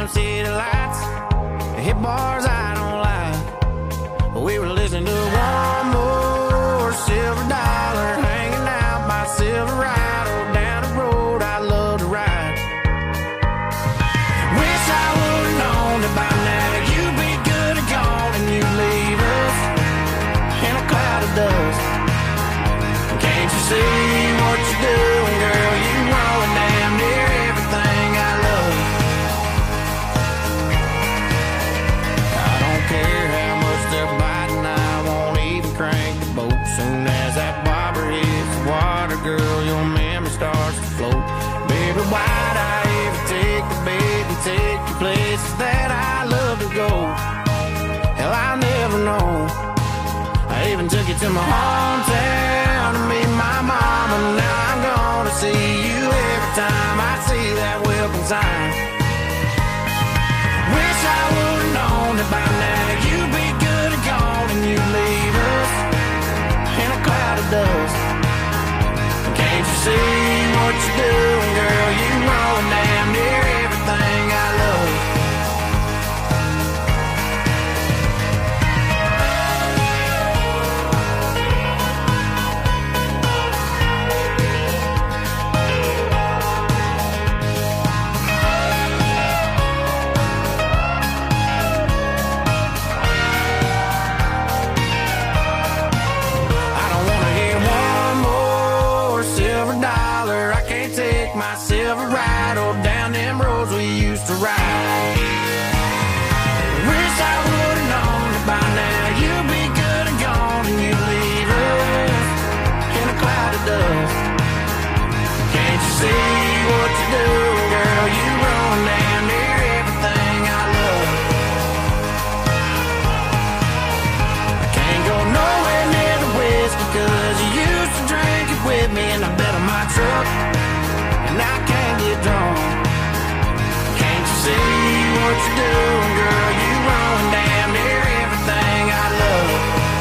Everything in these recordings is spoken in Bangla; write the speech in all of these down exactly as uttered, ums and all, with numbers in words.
city lights, hit bars I don't like. We were listening to one more silver dollar, hanging out by Silverado, down the road I love to ride. Wish I would've known that by now you'd be good and gone, and you'd leave us in a cloud of dust. Can't you see what you're doing, girl? You ruin damn near everything I love. I don't care how much they're biting, I won't even crank the boat. Soon as that bobber hits the water, girl, your memory starts to float. Baby, why'd I ever take the bait and take you places that I love to go? Hell, I'll never know. I even took you to my hometown to meet my mama. Now I'm gonna see you every time I see that welcome sign. Wish I would've known that by now you'd be good and gone, and you'd leave us in a cloud of dust. Can't you see what you're doing, girl? You ruin damn near everything I love. My Silverado down them roads we used to ride. Wish I would've known that by now you'd be good and gone, and you'd leave us in a cloud of dust. Can't you see what you're doing, girl? You ruin damn near everything I love. I can't go nowhere near the whiskey, cause you used to drink it with me, and I bet on my truck and I can't get drunk. Can't you see what you're doing, girl? You ruin damn near everything I love.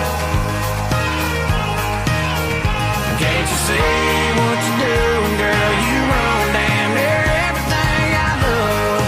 Can't you see what you're doing, girl? You ruin damn near everything I love.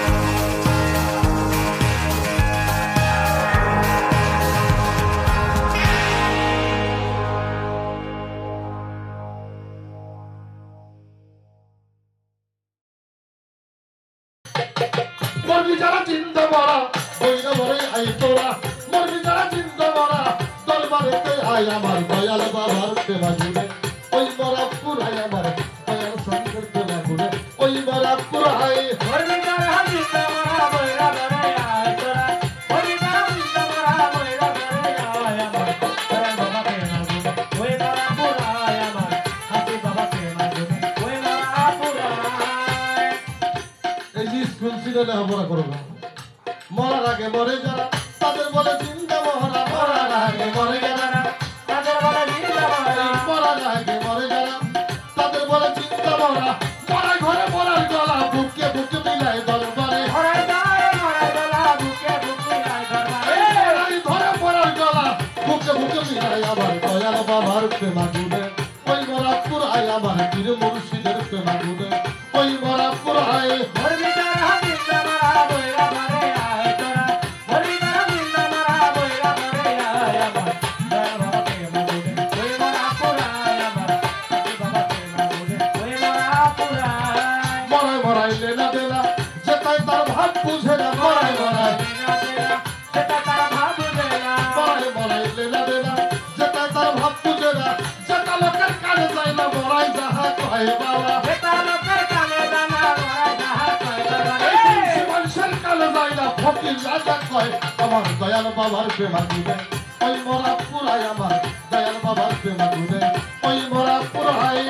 মরবি যারা চিন্তা মরা বইরা মরে আই তোরা মরবি যারা চিন্তা মরা দরবারেতে আই আমার দয়াল বাবার দেবা জুড়ে ওই মরা পুরাই আমার দয়াল সঙ্গের দেবা জুড়ে ওই মরা পুরাই মরবি যারা চিন্তা মরা বইরা মরে আই তোরা মরবি যারা চিন্তা মরা বইরা মরে আই আমার দয়াল বাবা দেবা জুড়ে ওই মরা পুরাই আমার হাতি বাবা দেবা জুড়ে ওই মরা পুরাই। এই যে স্কুল ছিল না আমরা করব মরার আগে মরে যারা তাদের বলে চিন্তা মরা মরার আগে মরে যারা তাদের বলে চিন্তা মরা মরার আগে মরে যারা তাদের বলে চিন্তা মরা মরা ঘরে মরার গলা বুকে বুকে মিলাই দরবারে মরা যায় মরার গলা বুকে বুকে মিলাই দরবারে এই ধরে মরার গলা বুকে বুকে মিলাই আবার দয়াল বাবার প্রেমা জুড়ে ওই মরা পুরাই আমার পীর মুর্শিদের প্রেমা জুড়ে ওই মরা পুরাই মরবি যারা চিন্তা মরা বইরা মরে আয় তোরা মরবি যারা চিন্তা মরা বইরা মরে আয় আমার দয়াল বাবা প্রেমা জুড়ে ওই মরা পুরাই আমার হাতি বাবা প্রেমা জুড়ে ওই মরা পুরাই। মরাই মরাই লেনা দেনা যেটাই তার ভাব বুঝে না মরাই মরাই লেনা দেনা যেটাই তার ভাব বুঝে না মরাই মরাই লেনা দেনা যেটাই তার ভাব বুঝে না যেটা লোকের কানে যায় না মরাই যাহা কয় বাবা যেটা লোকের কানে যায় না মরাই যাহা কয় বাবা এই মানুষের কানে যায় না ফকির রাজা কয় আমার দয়াল বাবার প্রেমা জুড়ে ওই মরা পুরাই আমার দয়াল বাবার প্রেমা জুড়ে ওই মরা পুরাই।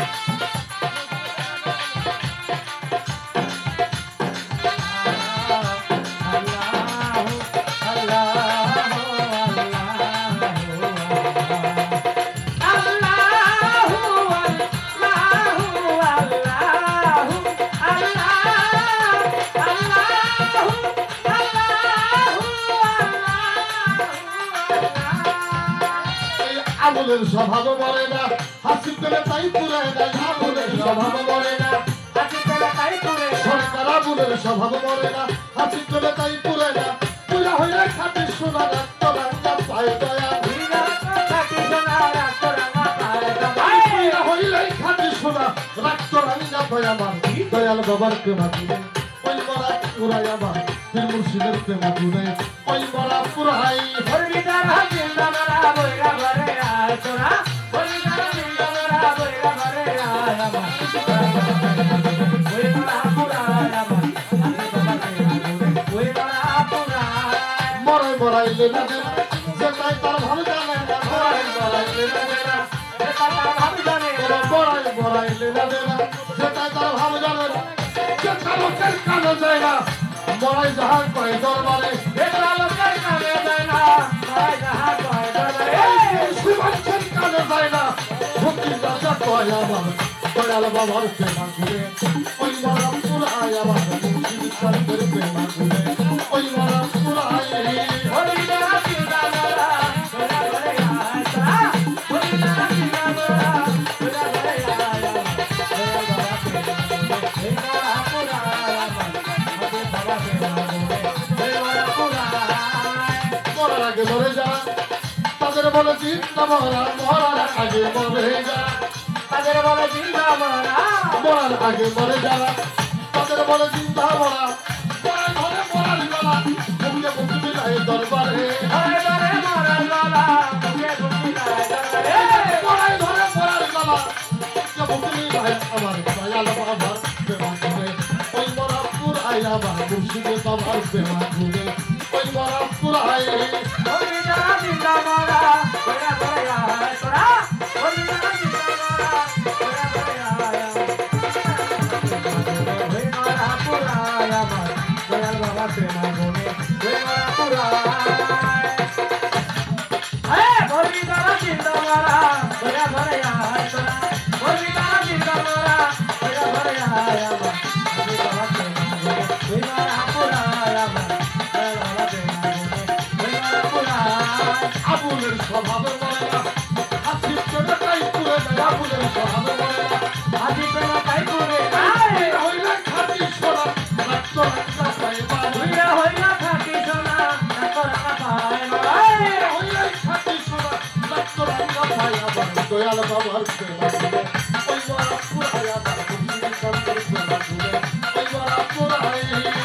আগুনের স্বভাব মরে না হাসি পেলে তাই পুরায় না আগুনের স্বভাব মরে না হাসি সরকার আবুলের স্বভাব মরে না হাসি চলে তাই পুরে না পুরা হইলে খাটি সোনা রাখতো রাঙ্গা পায় দয়া পুরা হইলে খাটি সোনা রাখতো রাঙ্গা পায় আমার দয়াল বাবার প্রেমা তুলে ওই মরা পুরাই আমার পীর মুর্শিদের প্রেমা তুলে ওই মরা পুরাই মরাই মরাইলে না দেনা যেটাই তার ভালো জানে না মরাই মরাইলে না দেনা মরাই মরাইলে না দেনা যেটাই তার ভালো জানে না যেটা লোকের কানে যায় না মরাই যাহার কয় দরবারে শিবাঞ্চের কানে যায় না ভক্তি রাজা কয় আমার দয়াল বাবার প্রেমা ঘুরে ওই মরা পুরাই আমার মুর্শিদ চন্দ্রের প্রেমা ঘুরে ওই মরা পুরাই মরার আগে মরে যা তাদের বলে চিন্তা মরা মরার আগে মরে যা মরার আগে মরে যা তাদের বলে চিন্তা মরা মরার ঘরে মরার গলা মুখে মুক্তি নাই দরবারে মরার ঘরে মরার গলা মুখে মুক্তি নাই আমার দয়াল বাবার প্রেমা ঘুরে ওই মরা পুরাই আমার মুর্শিদে বাবার প্রেমা ঘুরে ওই মরা পুরাই আবুলের স্বভাবে মরে না হাসি চলে তাই পুরে না আবুলের স্বভাবে মরে না হাসি চলে তাই পুরে না হইলে খাটি সোনা রাখতো রাখা পায় হইলে হইলে খাটি সোনা রাখতো রাখা পায় হইলে খাটি সোনা রাখতো রাখা পায় আবার দয়াল বাবার প্রেমা ঘুরে ওই মরা পুরাই আবার মুর্শিদ চন্দ্রের প্রেমা ঘুরে ওই মরা পুরাই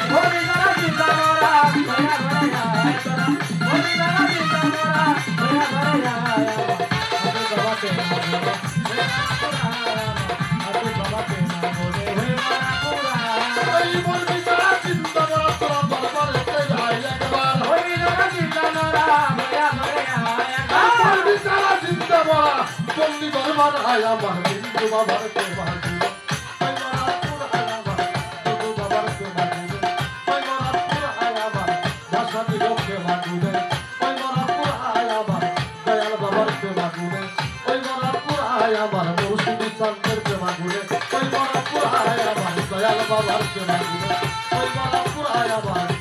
বন্দি দরবার আয় আমার হিন্দু বাবার প্রেমা ঘুরে ওই মরা পুরাই আমার হিন্দু বাবার প্রেমা ঘুরে ওই মরা পুরাই আমার ভাষা দিল প্রেমা ঘুরে ওই মরা পুরাই আমার দয়াল বাবার প্রেমা ঘুরে ওই মরা পুরাই আমার মুর্শিদ চন্দ্রের প্রেমা ঘুরে ওই মরা পুরাই আমার দয়াল বাবার প্রেমা ঘুরে ওই মরা পুরাই আমার